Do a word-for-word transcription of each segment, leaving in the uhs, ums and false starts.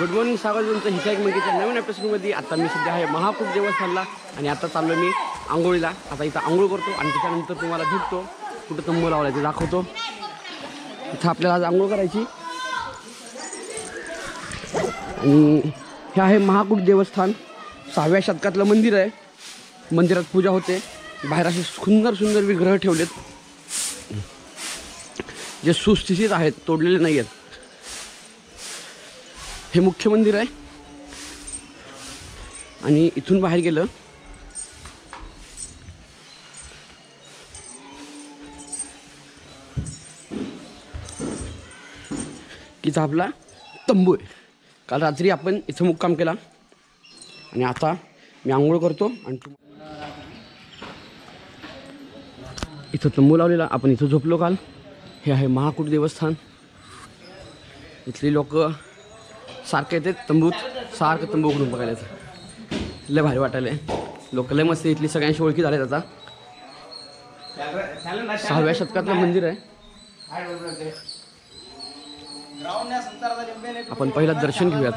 Good morning, स्वागत तुमचं हिच्या एक मुलगीच्या नवीन एपिसोडमध्ये. आता मी सध्या आहे महाकूट देवस्थानला आणि आता चाललो मी आंघोळीला. आता इथं आंघोळ करतो आणि त्याच्यानंतर तुम्हाला भेटतो कुठं तंबू लावला ते दाखवतो. इथं आपल्याला आज आंघोळ करायची आणि हे आहे महाकूट देवस्थान. सहाव्या शतकातलं मंदिर आहे. मंदिरात पूजा होते. बाहेर असे सुंदर सुंदर विग्रह ठेवलेत जे सुस्थितीत आहेत, तोडलेले नाही आहेत. हे मुख्य मंदिर आहे आणि इथून बाहेर गेलं की आपला तंबू आहे. काल रात्री आपण इथं मुक्काम केला आणि आता मी आंघोळ करतो आणि इथं तंबू लावलेला. आपण इथं झोपलो काल. हे आहे महाकूट देवस्थान. इथली लोक सारखं येते तंबूत, सारखं तंबू उघडून बघायला. लय भारी वाटायला. लोक लय मस्त. इथली सगळ्यांशी ओळखी झाल्यात आता. सहाव्या शतकातलं मंदिर आहे. आपण पहिला दर्शन घेऊयात.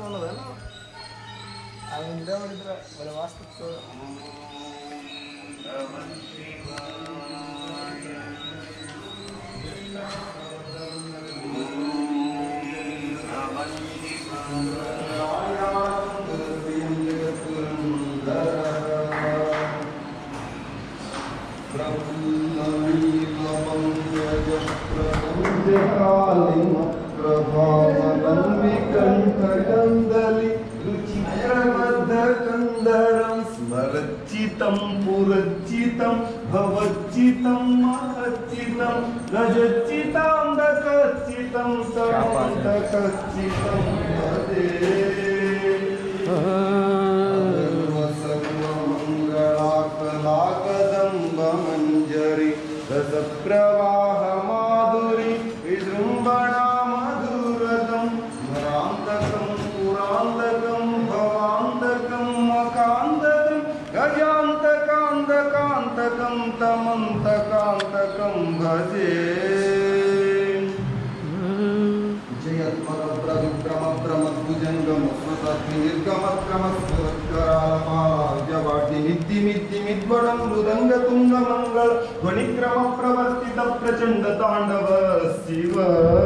स्मरचितं पुरचितं भवचितं महच्चितं रजचितांधकच्चितं तमन्तकच्चितं भजे सर्वमङ्गलाकलाकदम्बमञ्जरी रसप्रवाहमाधुरी विजृम्भणा मधुरतं भरान्तकं पुरान्तकं भवान्तकं मकान्तकं गजान्तकान्तकान्तकं तमन्तकान्तकं भजे. जयत्मरप्रविक्रमप्रमद्भुजङ्गमस्वसत्कृर्गमक्रमस्फुरत्करालपाराज्यवाटिमिद्धिमिद्धिमिद्वडं मृदङ्गतुङ्गमङ्गल ध्वनिक्रमप्रवर्तित प्रचण्ड ताण्डव शिव.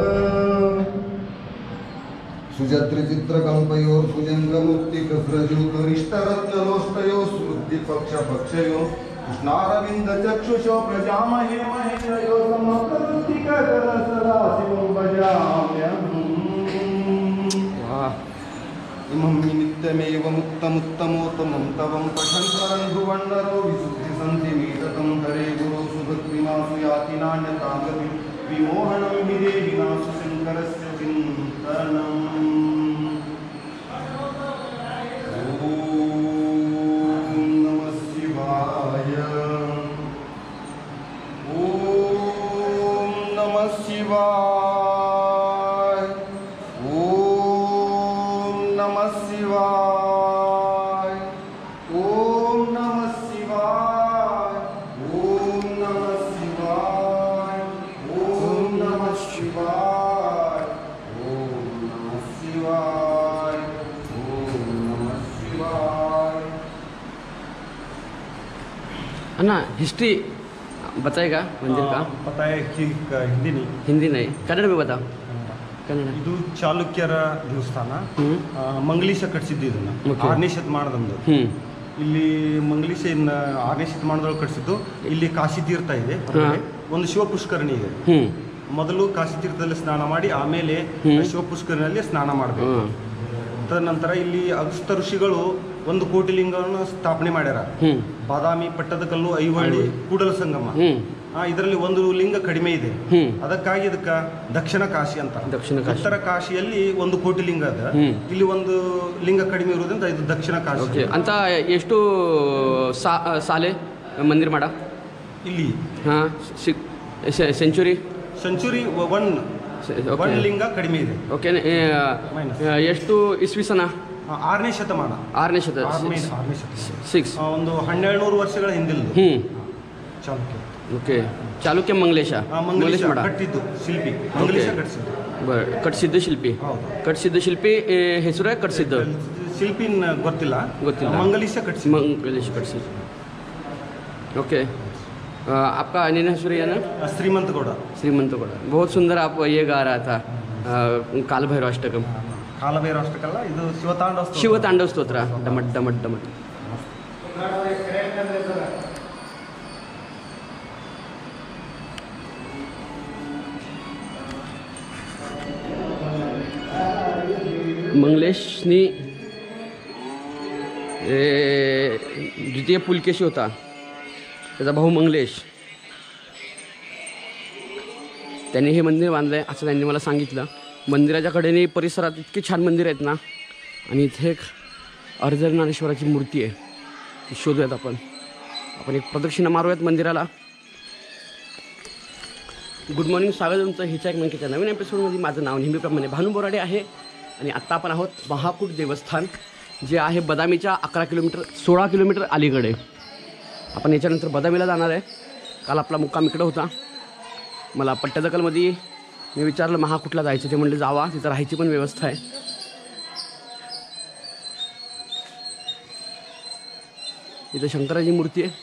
सुजत्रिचित्रकल्पयोः सुजङ्गमुक्तिकस्रजूतरिष्टरत्नलोष्टयोः स्मृतिपक्षपक्षयोः कृष्णारविन्दचक्षुषो प्रजामहे महेन्द्रयो समप्रवृत्तिककर सदाशिवं भजाम्यहम्. इमं निमित्तमेव मुक्तमुत्तमोत्तमं तवं पठन् स्वरन् भुवन्नरो विशुद्धिसन्धिमीततं हरे गुरो सुभक्तिमासु याति नान्यतां गतिं विमोहनं हि देहिनासु शङ्करस्य चिन्तनम्. अन्ना हिस्ट्री बताएगा मंदिर का? पता है कि हिंदी नहीं हिंदी नहीं, कन्नड़ में बताओ. ಕನ್ನಡ. ಇದು ಚಾಲುಕ್ಯರ ದೇವಸ್ಥಾನ. ಮಂಗಲೀಶ ಕಟ್ಟಿಸಿದ್ದು ಇದನ್ನ ಆರನೇ ಶತಮಾನದಂದು. ಇಲ್ಲಿ ಮಂಗಲೀಶ ಇನ್ನು ಆರನೇ ಶತಮಾನದೊಳಗೆ ಕಟ್ಟಿಸಿದ್ದು. ಇಲ್ಲಿ ಕಾಶಿ ತೀರ್ಥ ಇದೆ, ಒಂದು ಶಿವ ಪುಷ್ಕರಣಿ ಇದೆ. ಮೊದಲು ಕಾಶಿ ತೀರ್ಥದಲ್ಲಿ ಸ್ನಾನ ಮಾಡಿ ಆಮೇಲೆ ಶಿವ ಪುಷ್ಕರಣಿಯಲ್ಲಿ ಸ್ನಾನ ಮಾಡಬೇಕು. ತದನಂತರ ಇಲ್ಲಿ ಅಗಸ್ತ್ಯ ಋಷಿಗಳು ಒಂದು ಕೋಟಿ ಲಿಂಗವನ್ನು ಸ್ಥಾಪನೆ ಮಾಡ್ಯಾರ. ಬಾದಾಮಿ, ಪಟ್ಟದಕಲ್ಲು, ಐಹೊಳೆ, ಕೂಡಲ ಸಂಗಮ. ಇದರಲ್ಲಿ ಒಂದು ಲಿಂಗ ಕಡಿಮೆ ಇದೆ. ಅದಕ್ಕಾಗಿ ಇದಕ್ಕೆ ದಕ್ಷಿಣ ಕಾಶಿ ಅಂತ. ದಕ್ಷಿಣ ಕಾಶಿ. ಉತ್ತರ ಕಾಶಿಯಲ್ಲಿ ಒಂದು ಕೋಟಿ ಲಿಂಗ ಅದ. ಇಲ್ಲಿ ಒಂದು ಲಿಂಗ ಕಡಿಮೆ ಇರೋದ್ರಿಂದ ಇದು ದಕ್ಷಿಣ ಕಾಶಿ ಅಂತ. ಎಷ್ಟು ಸಾಲೆ ಮಂದಿರ ಮಾಡ ಇಲ್ಲಿ? ಹಾಂ, ಸೆಂಚುರಿ ಸೆಂಚುರಿ ಒನ್ ಒನ್ ಲಿಂಗ ಕಡಿಮೆ ಇದೆ. ಓಕೆ. ಎಷ್ಟು ಇಸ್ವಿಸನ? ಆರನೇ ಶತಮಾನ. ಆರನೇ ಶತ ಸಿಕ್ಸ್ ಒಂದು ಹನ್ನೆರಡು ನೂರು ವರ್ಷಗಳ ಹಿಂದಿಲ್. ಹ್ಞೂ. ಚಾಲುಕ್ಯ. ಓಕೆ. ಚಾಲುಕ್ಯ ಮಂಗಲೇಶ. ಮಂಗಲೇಶ ಕಟ್ಟಿದ್ದು ಶಿಲ್ಪಿ ಮಂಗಲೇಶ ಕಟ್ಟಿಸಿದ್ದು. ಬರ್ ಕಟ್ಸಿದ್ದ ಶಿಲ್ಪಿ ಹೌದು. ಕಟ್ಸಿದ್ದ ಶಿಲ್ಪಿ ಏ, ಹೆಸರು ಕಟ್ಸಿದ್ದ ಶಿಲ್ಪಿನ ಗೊತ್ತಿಲ್ಲ ಗೊತ್ತಿಲ್ಲ. ಮಂಗಲೀಶ ಕಟ್ಸಿ मंगलेश कटसी ओके अ, आपका अन्य हेसुर है ना ಶ್ರೀಮಂತ ಗೌಡ श्रीमंत गौड़ा बहुत सुंदर आप ये गा रहा था अ, काल भैरव अष्टकम ಕಾಲಭೈರವ ಅಷ್ಟಕ್ಕಲ್ಲ ಇದು ಶಿವತಾಂಡವ ಸ್ತೋತ್ರ. शिव तांडव स्तोत्र डमट डमट डमट मंगलेशनी ए, द्वितीय पुलकेशी होता त्याचा भाऊ मंगलेश त्यांनी हे मंदिर बांधलं आहे असं त्यांनी मला सांगितलं. मंदिराच्या कडेने परिसरात इतके छान मंदिर आहेत ना आणि इथे एक अर्धनारीश्वराची मूर्ती आहे ती शोधूयात आपण आपण एक प्रदक्षिणा मारूयात मंदिराला. गुड मॉर्निंग, स्वागत आहे तुमचं हिच्या एक मंकेच्या नवीन एपिसोडमध्ये. माझं नाव नेहमीप्रमाणे भानू बोराडे आहे आणि आत्ता आपण आहोत महाकूट देवस्थान जे आहे बदामीच्या अकरा किलोमीटर सोळा किलोमीटर अलीकडे. आपण याच्यानंतर बदामीला जाणार आहे. काल आपला मुक्काम इकडं होता. मला पट्ट्यादकलमध्ये मी विचारलं महाकूटला जायचं, ते म्हणले जावा, तिथं राहायची पण व्यवस्था आहे. इथं शंकराची मूर्ती आहे,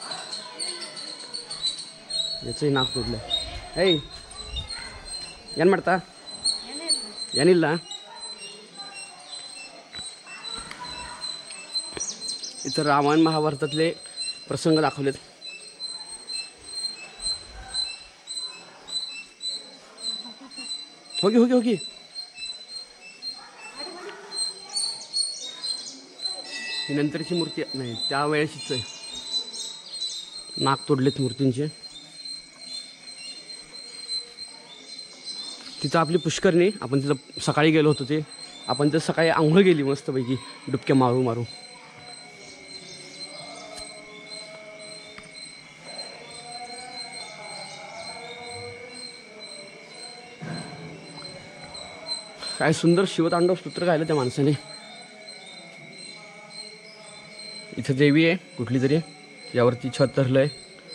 याचंही नाक तोडलं. ऐ ಏನ್ ಮಾಡ್ತಾ ಏನಿಲ್ಲ. इथं रामायण महाभारतातले प्रसंग दाखवलेत. होगी होगी होगी ही नंतरची मूर्ती नाही, त्यावेळेसच आहे. नाक तोडलेत मूर्तींचे. तिथं आपली पुष्करणी, आपण तिथं सकाळी गेलो होतो. ते आपण तिथं सकाळी आंघोळ गेली मस्तपैकी डुबक्या मारू मारू. काय सुंदर शिवतांडव स्तोत्र गायलं त्या माणसाने. इथं देवी आहे कुठली तरी, यावरती छत धरलंय.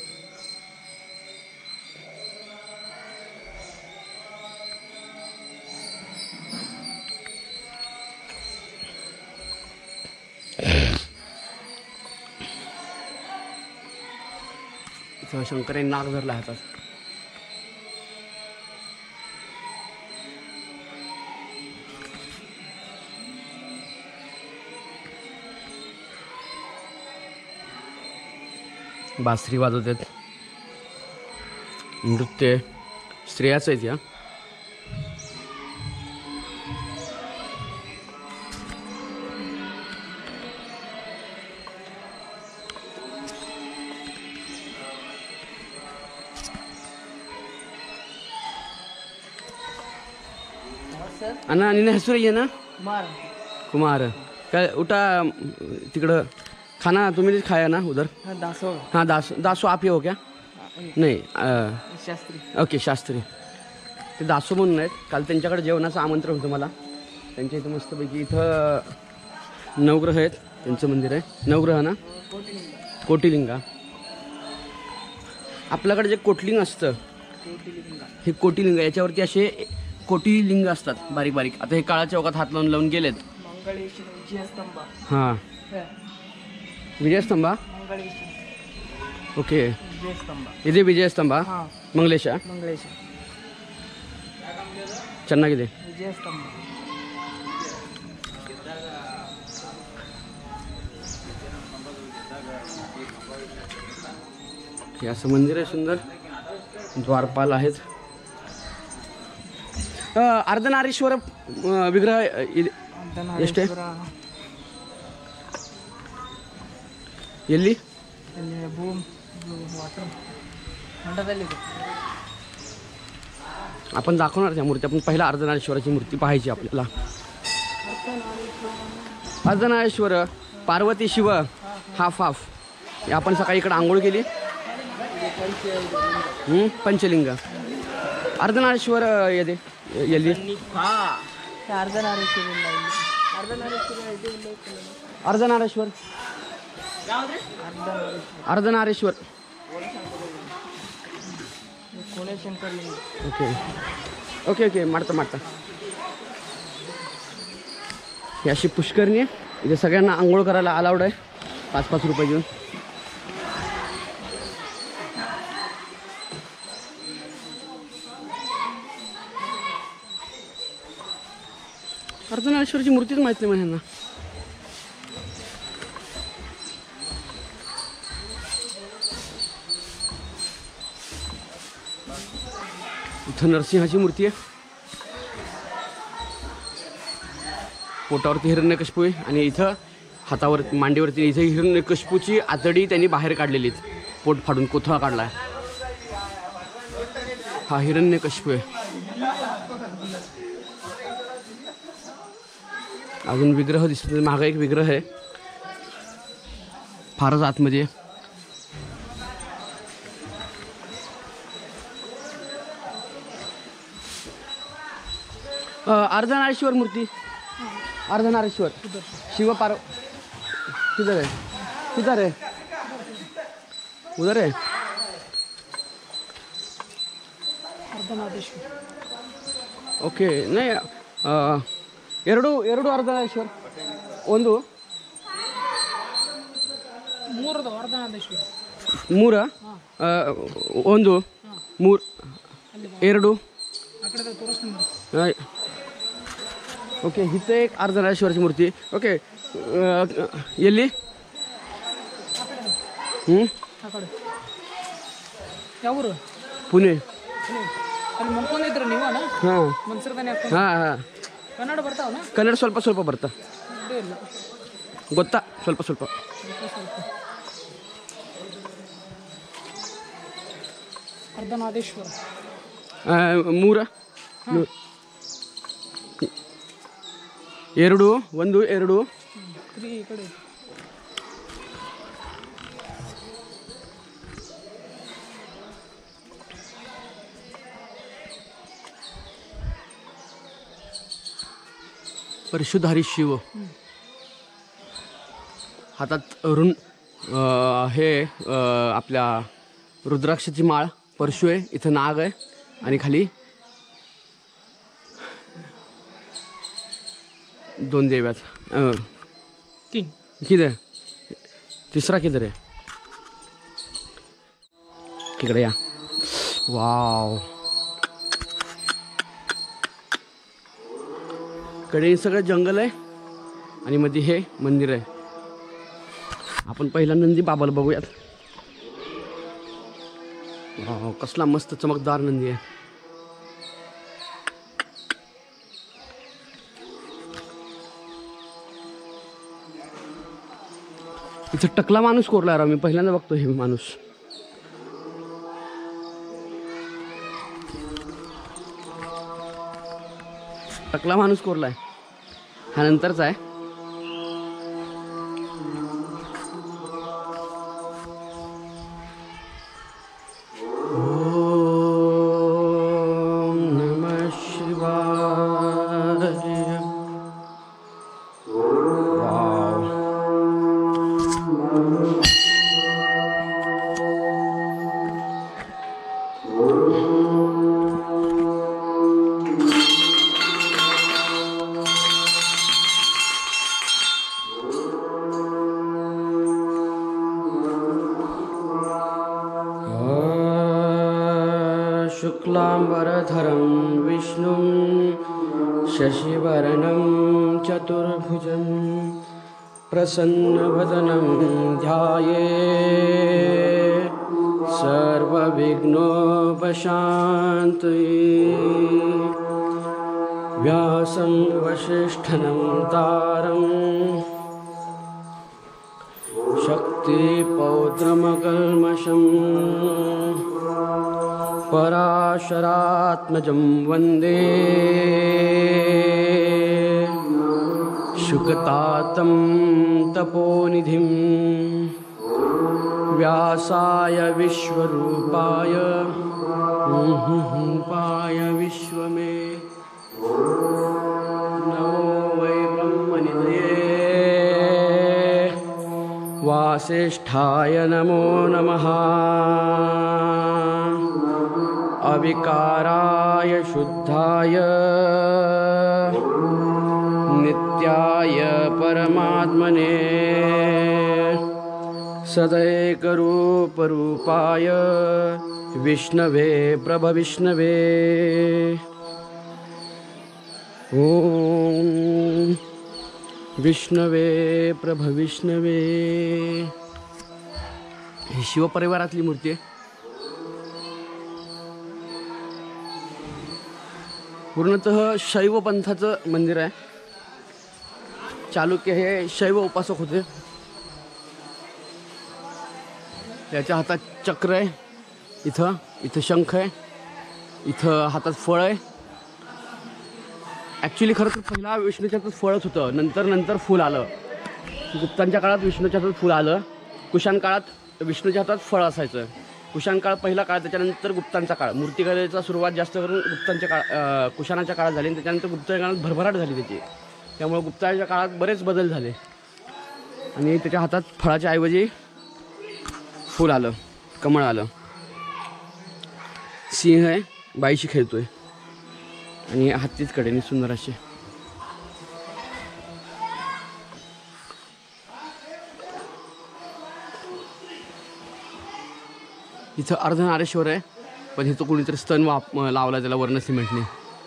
इथं शंकराने नाग धरला हातात. बासरी वाजवतात, नृत्य स्त्रियाच आहेत या. अण्णा आणि हसूर आहे ना कुमार कुमार काय उठा तिकडं खाना तुम्ही खाया ना उधर. हाँ दासो हाँ दास दासो आप ही हो क्या नाही अ, शास्त्री ओके शास्त्री ते दासो म्हणून आहेत. काल त्यांच्याकडे जेवणाचं आमंत्रण होतं मला. त्यांच्या इथं मस्तपैकी इथं नवग्रह आहेत, त्यांचं मंदिर आहे. नवग्रह ना कोटिलिंगा. आपल्याकडे जे कोटलिंग असतं हे कोटिलिंग, याच्यावरती असे कोटिलिंग असतात बारीक बारीक. आता हे काळा चौकात हात लावून लावून गेलेत. मंगळेश विजयस्तंभ हां विजयस्तंभा मंगळेश ओके. विजयस्तंभ इथे विजयस्तंभा हाँ मंगलेश मंगळेश ಚೆನ್ನಾಗಿದೆ. विजयस्तंभ हे असं मंदिर आहे सुंदर. द्वारपाल आहेत. अ, अर्धनारीश्वर अ, विग्रह अ, इद- ಎಷ್ಟೇ? ಎಲ್ಲಿ ಇಲ್ಲಿ ಭೂಮ್ ವಾಟರ್ ಮಂಡದಲ್ಲಿದೆ. आपण दाखवणार त्या मूर्ती. आपण पहिला अर्धनारीश्वराची मूर्ती पाहायची आपल्याला. Ardhanarishvara Parvati Shiva half half. हे आपण सकाळी इकडे आंघोळ केली. हं, पंचलिंग अर्धनारीश्वर येते ಎಲ್ಲಿ ಅರ್ಧನಾರೀಶ್ವರ ಇಲ್ಲ ಇಲ್ಲಿ. ಅರ್ಧನಾರೀಶ್ವರ ಇದು ಇಲ್ಲ ಇತ್ತು. अर्धनारीश्वर ಅರ್ಧನಾರೀಶ್ವರ अर्धनारीश्वर ಕೋಣೇಶಂಕರ್ ಲಿಂಗ. ओके. ओके ओके मारता मारता ही अशी पुष्करणी आहे. इथे सगळ्यांना आंघोळ करायला अलाउड आहे पाच पाच रुपये घेऊन. अर्धनारेश्वरची मूर्तीच माहीत नाही मला. इथं नरसिंहाची मूर्ती आहे. पोटावरती हिरण्यकशिपू आहे आणि इथं हातावर मांडीवरती इथे हिरण्यकशिपूची आतडी त्यांनी बाहेर काढलेली आहेत. पोट फाडून कोथळा काढला आहे. हा हिरण्यकशिपू आहे. अजून विग्रह दिसत मागं एक विग्रह आहे फारच आतमध्ये. अर्धनारेश्वर मूर्ती अर्धनारेश्वर शिव पार्व किधर है किधर है उधर है अर्धनारेश्वर. ओके नहीं ಎರಡು ಎರಡು अर्धनारेश्वर ಒಂದು ಮೂರದ ವರ್ಧನಾದೇಶ್ವರ ಮೂರ ಒಂದು ಮೂರು ಎರಡು ಆ ಕಡೆ ತೋರಿಸ್ತೀನಿ. ओके इथं एक अर्धनारेश्वरची मूर्ती. ओके ಎಲ್ಲಿ ಹ್ಞೂ ಆ ಕಡೆ ಯಾವೂರು? ಪುಣೆ. ಅಲ್ಲಿ ಮಲ್ಕೊಂಡಿದ್ರು ನೀವು ಅಣ್ಣ? ಹಾಂ ಮನ್ಸರ್ದಾನೆ ಹಾಕೊಂಡು. ಹಾಂ ಹಾಂ ಕನ್ನಡ ಬರ್ತಾವಣ್ಣ? ಕನ್ನಡ ಸ್ವಲ್ಪ ಸ್ವಲ್ಪ ಬರ್ತಾ ಇಲ್ಲ ಗೊತ್ತಾ ಸ್ವಲ್ಪ ಸ್ವಲ್ಪ. अर्धनादेश्वर ಮೂರ ಎರಡು ಒಂದು ಎರಡು ಈ ಕಡೆ परशुधारी शिव हातात ऋण हे आपल्या रुद्राक्षाची माळ परशु आहे. इथं नाग आहे आणि खाली दोन देव्यात. किंग किधर तिसरा किधर आहे तिकडे या. वाव कडे सगळं जंगल आहे आणि मध्ये हे मंदिर आहे. आपण पहिला नंदी बाबाला बघूयात. वाव कसला मस्त चमकदार नंदी आहे. इथं टकला माणूस कोरला राव. मी पहिल्यांदा बघतो हे माणूस. टकला माणूस कोरलाय हा नंतरचा आहे. ओम नमः शिवाय. वाव शुक्लांबरधरं विष्णुं शशिवर्णं चतुर्भुजं प्रसन्नवदनं ध्यायेत् सर्वविघ्नोपशान्तये. व्यासं वसिष्ठनमतारं शक्तिपौत्रमकल्मषम् पराशरात्मजं वन्दे शुकतातं तपोनिधिं. व्यासाय विश्वरूपाय पाय विश्वमे नमो वै ब्रह्मनिधये. वासिष्ठाय नमो नमः. अविकाराय शुद्धाय नित्याय परमात्मने सदैकरूपरूपाय विष्णवे प्रभविष्णवे ओम विष्णवे प्रभविष्णवे। ही शिवपरिवारातली मूर्ती आहे। पूर्णतः शैव पंथाचं मंदिर आहे। चालुक्य हे शैव उपासक होते। त्याच्या हातात चक्र आहे, इथं इथं शंख आहे, इथं हातात फळ आहे। ॲक्च्युली खरं तर पहिला विष्णूच्या हातात फळच होतं, नंतर नंतर फूल आलं। गुप्तांच्या काळात विष्णूच्या हातात फूल आलं, कुशाण काळात विष्णूच्या हातात फळ असायचं। कुशाण काळ पहिला काळ, त्याच्यानंतर गुप्तांचा काळ। मूर्तिकलेचा सुरुवात जास्त करून गुप्तांच्या काळ कुशाणाच्या काळात झाली आणि त्याच्यानंतर गुप्तांच्या काळात भरभराट झाली त्याची। त्यामुळे गुप्तांच्या काळात बरेच बदल झाले आणि त्याच्या हातात फळाच्या ऐवजी फूल आलं, कमळ आलं। सिंह आहे, बाईशी खेळतोय आणि हातीच कडेने सुंदर असे। इथं अर्धनारेश्वर आहे, पण इथं कोणीतरी स्तन वाप लावला त्याला वर्ण सिमेंटने।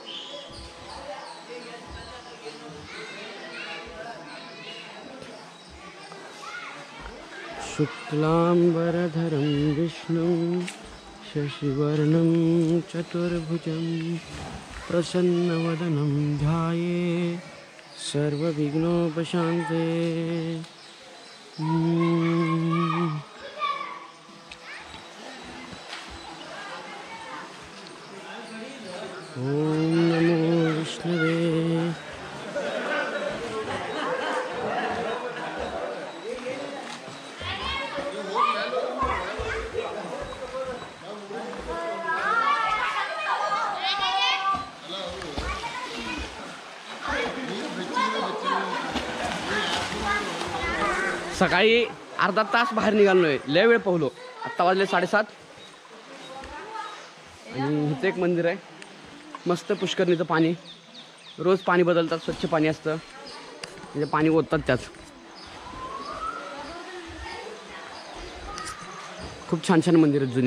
शुक्लांबरधरं विष्णुं शशिवर्णं चतुर्भुजं प्रसन्नवदनं ध्याये सर्वविघ्नोपशान्ते। ओम नमो विष्णवे। सकाळी अर्धा तास बाहेर निघालोय, लय वेळ पाहलो। आत्ता वाजले साडेसात आणि इथे एक मंदिर आहे, मस्त पुष्करणीचं पाणी। रोज पाणी बदलतात, स्वच्छ पाणी असतं, म्हणजे पाणी ओततात त्यात। खूप छान छान मंदिर आहेत जुनी।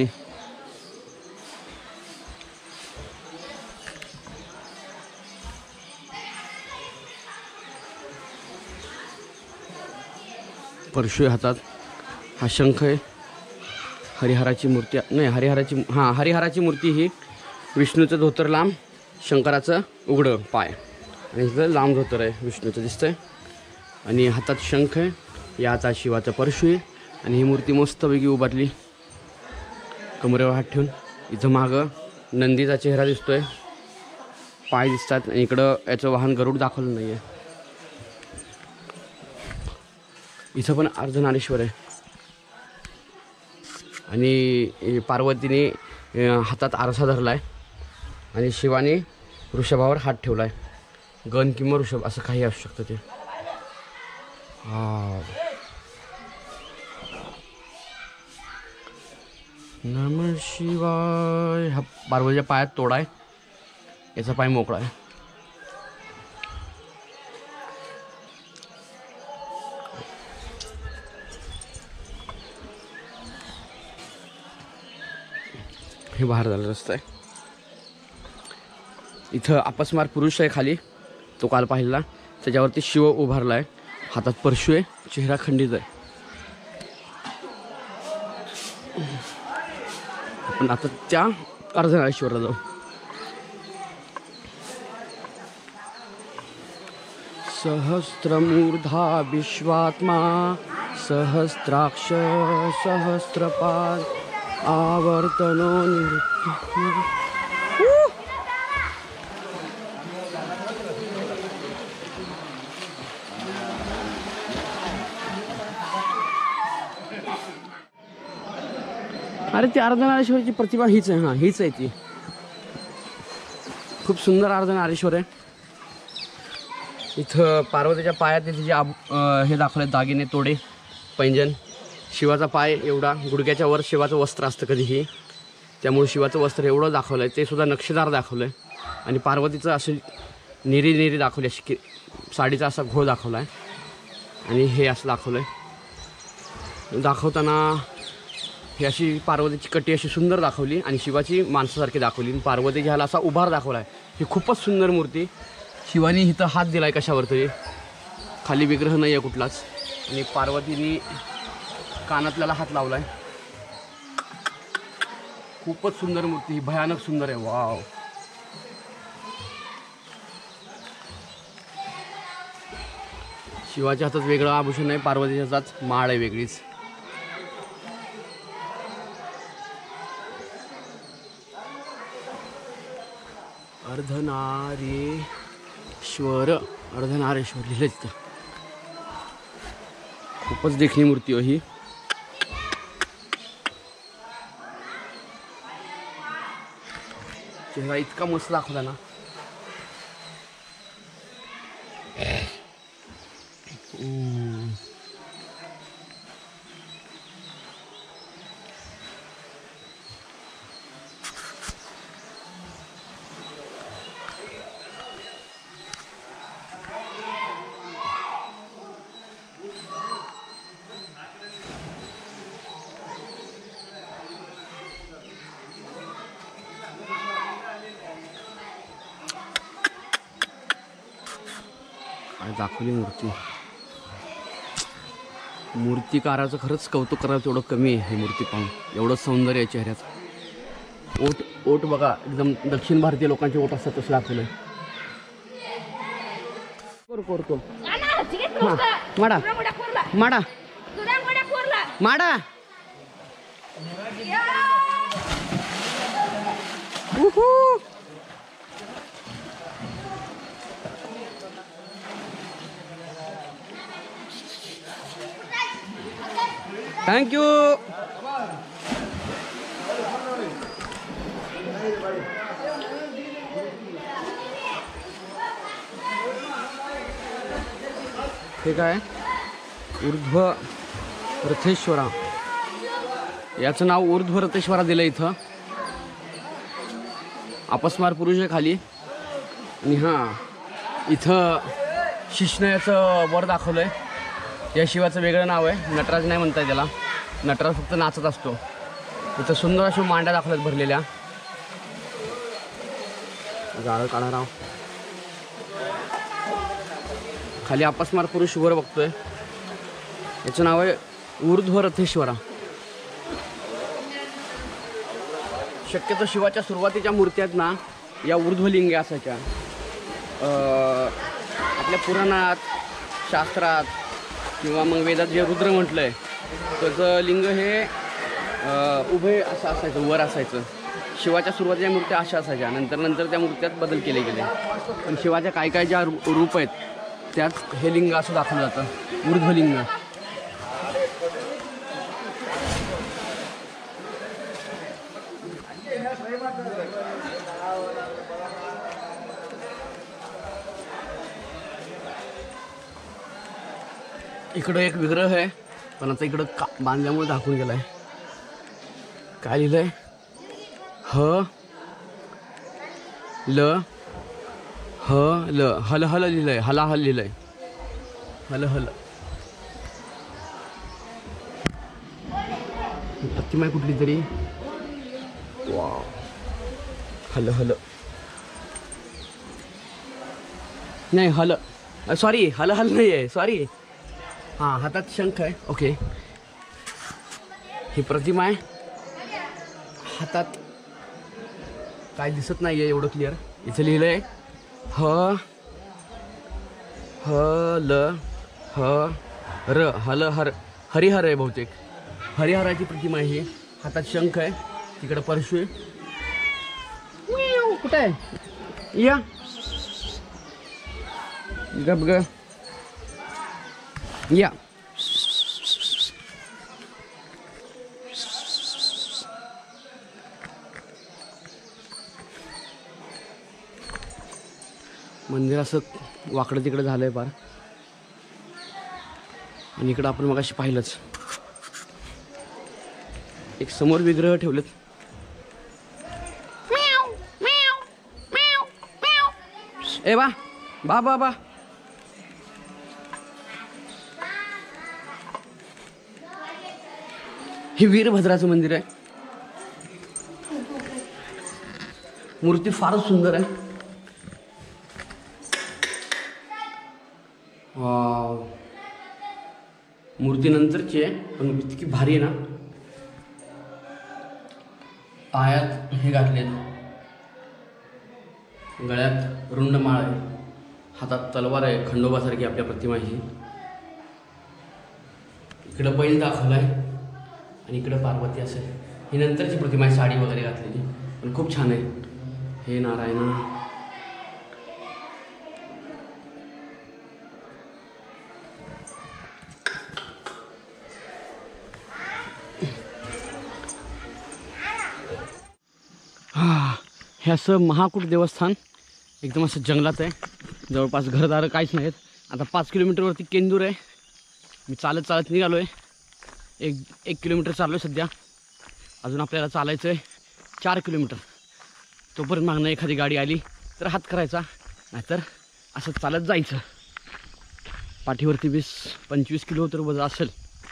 परशु हातात, हा शंख आहे। हरिहराची मूर्ती नाही, हरिहराची हां हरिहराची मूर्ती ही। विष्णूचं धोतर लांब, शंकराचं उघडं पाय आणि इथं लांब धोतर आहे विष्णूचं दिसतंय आणि हातात शंख आहे। या हातात शिवाचा परशु आहे आणि ही मूर्ती मस्तपैकी उभारली कमरेवर हात ठेवून। इथं मागं नंदीचा चेहरा दिसतोय, पाय दिसतात आणि इकडं याचं वाहन गरुड दाखवलं नाही आहे। इथं पण अर्धनारेश्वर आहे आणि पार्वतीने हातात आरसा धरला आहे आणि शिवाने वृषभावर हात ठेवला आहे। गण किंवा वृषभ असं काही असू शकतं ते। हा नमः शिवाय। हा पार्वतीच्या पायात तोडा आहे, याचा पाय मोकळा आहे। हे बाहेर झालं रस्ता आहे। इथं अपस्मार पुरुष आहे खाली, तो काल पाहिला। त्याच्यावरती शिव उभारला आहे, हातात परशु आहे, चेहरा खंडित आहे। आपण आता त्या अर्धनारेश्वरला जाऊ। सहस्त्रमूर्धा विश्वात्मा सहस्राक्ष सहस्रपाद आवर्तनो निवृत्ति। अरे ती अर्धनारेश्वरची प्रतिमा हीच आहे। हां हीच आहे ती, खूप सुंदर अर्धनारेश्वर आहे। इथं पार्वतीच्या पायात तिचे आब हे दाखवले दागिने, तोडे, पैंजन। शिवाचा पाय एवढा, गुडघ्याच्या वर शिवाचं वस्त्र असतं कधीही। त्यामुळे शिवाचं वस्त्र एवढं दाखवलं आहे, ते सुद्धा नक्षीदार दाखवलं आहे. आणि पार्वतीचं अशी निरी निरी दाखवली, अशी की साडीचा असा घोळ दाखवला आहे. आणि हे असं दाखवलं आहे. दाखवताना ही अशी पार्वतीची कटी अशी सुंदर दाखवली आणि शिवाची माणसासारखी दाखवली. पार्वती ह्याला असा उभार दाखवला आहे. ही खूपच सुंदर मूर्ती. शिवानी इथं हात दिला आहे कशावर तरी, खाली विग्रह नाही आहे कुठलाच. आणि पार्वतीने कानातल्याला हात लावला आहे. खूपच सुंदर मूर्ती, ही भयानक सुंदर आहे. वाव. शिवाच्या हातात वेगळं आभूषण आहे, पार्वतीच्या हातात माळ आहे वेगळीच. अर्धनारेश्वर, अर्धनारेश्वर लिहिलं तिथं. खूपच देखणी मूर्ती हो ही. चेहरा इतका मस्त दाखवला ना. दाखवली मूर्ती. मूर्तिकाराचं खरंच कौतुक करायचं तेवढं कमी आहे. ही मूर्ती पाहून एवढं सौंदर्य आहे चेहऱ्याचं. ओठ ओठ बघा, एकदम दक्षिण भारतीय लोकांचे ओठ असतात तसं दाखवलंय. करतो हां माडा माडा माडा. Thank you. हे काय ऊर्ध्व रथेश्वरा, याचं नाव ऊर्ध्व रथेश्वरा दिलं इथं. अपस्मार पुरुष आहे खाली. आणि हां इथं शिष्णयाचं वर दाखवलं आहे. या शिवाचं वेगळं नाव आहे, नटराज नाही म्हणताय त्याला. नटराज फक्त नाचत असतो. इथं सुंदर अशा मांड्या दाखवल्यात भरलेल्या. जाळं काढा राव. खाली अपस्मार पुरुष वर बघतोय, याचं नाव आहे ऊर्ध्व रथेश्वरा. शक्यतो शिवाच्या सुरुवातीच्या मूर्त्या आहेत ना, या ऊर्ध्वलिंगी असायच्या. आपल्या पुराणात, शास्त्रात किंवा मग वेदात जे रुद्र म्हटलं आहे त्याचं लिंग हे उभे असं असायचं, वर असायचं. शिवाच्या सुरुवातीच्या मूर्त्या अशा असायच्या. नंतर नंतर त्या मूर्त्यात बदल केले गेले. पण शिवाच्या काय काय ज्या रूप आहेत त्यात हे लिंग असं दाखवलं जातं, ऊर्ध्वलिंग. इकडं एक विग्रह आहे, पण आता इकडं का बांधल्यामुळे दाखवून गेला आहे. काय लिहिलं आहे? ह ल ह ल हल हल लिहिलं आहे. हला हल लिहिलं आहे. हल हल. प्रतिमा आहे कुठली तरी. वा. हल हल नाही, हल सॉरी, हल हल नाही आहे, सॉरी. हां हातात शंख आहे. ओके. ही प्रतिमा आहे. हातात काय दिसत नाही आहे एवढं क्लिअर. इथं लिहिलं आहे ह ह ल ह र हल हर. हरिहर आहे बहुतेक. हरिहराची प्रतिमा आहे ही. हातात शंख आहे. तिकडं परशु आहे. कुठं आहे? या गप ग या. मंदिर असं वाकडं तिकडं झालं आहे फार. आणि इकडं आपण मगाशी पाहिलंच एक समोर विग्रह ठेवलेत. ए बा बा बा बा हे वीरभद्राचं मंदिर आहे. मूर्ती फारच सुंदर आहे. वाव. मूर्ती नंतरची आहे पण इतकी भारी आहे ना. पायात हे घातले, गळ्यात रुंड माळ आहे, हातात तलवार आहे खंडोबासारखी आपल्या प्रतिमाची. इकडं बैल दाखवलाय आणि इकडं पार्वती असेल. ही नंतरची प्रतिमा आहे साडी वगैरे घातलेली, पण खूप छान आहे. हे नारायण. हा हे असं महाकूट देवस्थान एकदम असं जंगलात आहे. जवळपास घरदारं काहीच नाहीत. आता पाच किलोमीटरवरती केंदूर आहे. मी चालत चालत निघालो आहे. एक एक किलोमीटर चाललो आहे सध्या. अजून आपल्याला चालायचं आहे चार किलोमीटर. तोपर्यंत मागणं एखादी गाडी आली तर हात करायचा, नाहीतर असं चालत जायचं. पाठीवरती वीस पंचवीस किलो तर वजन असेल.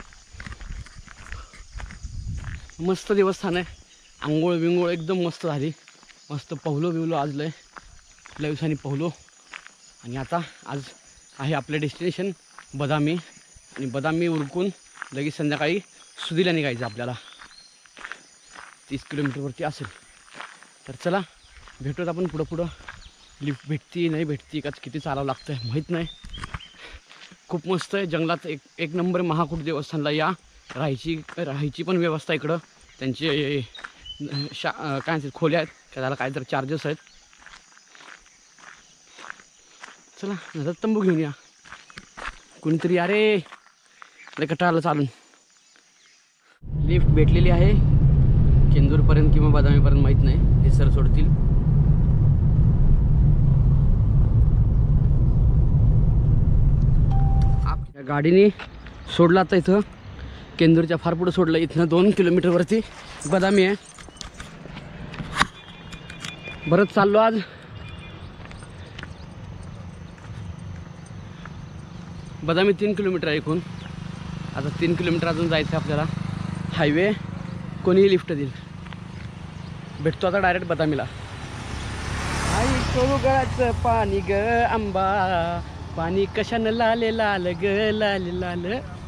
मस्त देवस्थान आहे. आंघोळ बिंगोळ एकदम मस्त झाली. मस्त पोहलो बिवलो आज लय लय दिवसांनी पोहलो. आणि आता आज आहे आपलं डेस्टिनेशन बदामी. आणि बदामी उरकून लगेच संध्याकाळी सुधीला निघायचं आपल्याला. तीस किलोमीटरवरती असेल. तर चला भेटूयात आपण पुढं पुढं. लिफ्ट भेटती नाही भेटती का किती चालावं लागतं आहे माहीत नाही. खूप मस्त आहे जंगलात. एक एक नंबर महाकूट देवस्थानला या. राहायची राहायची पण व्यवस्था इकडं. त्यांचे शा काय म्हणतात खोल्या आहेत, त्याला काहीतरी चार्जेस आहेत. चला नंतर तंबू घेऊन या. कोणीतरी अरे लय कटाळाला चालून. लिफ्ट भेटलेली आहे केंदूरपर्यंत किंवा बदामीपर्यंत माहीत नाही. हे सर सोडतील. या गाडीने सोडला आता इथं केंदूरच्या फार पुढं सोडलं. इथनं दोन किलोमीटरवरती बदामी आहे. बरंच चाललो आज. बदामी तीन किलोमीटर आहे एकूण. आता तीन किलोमीटर अजून जायचं आपल्याला. हायवे कोणीही लिफ्ट देईल. भेटतो आता डायरेक्ट बदामीला. आई कोगळाचं पाणी ग आंबा, पाणी कशानं लाले लाल ग लाल लाल.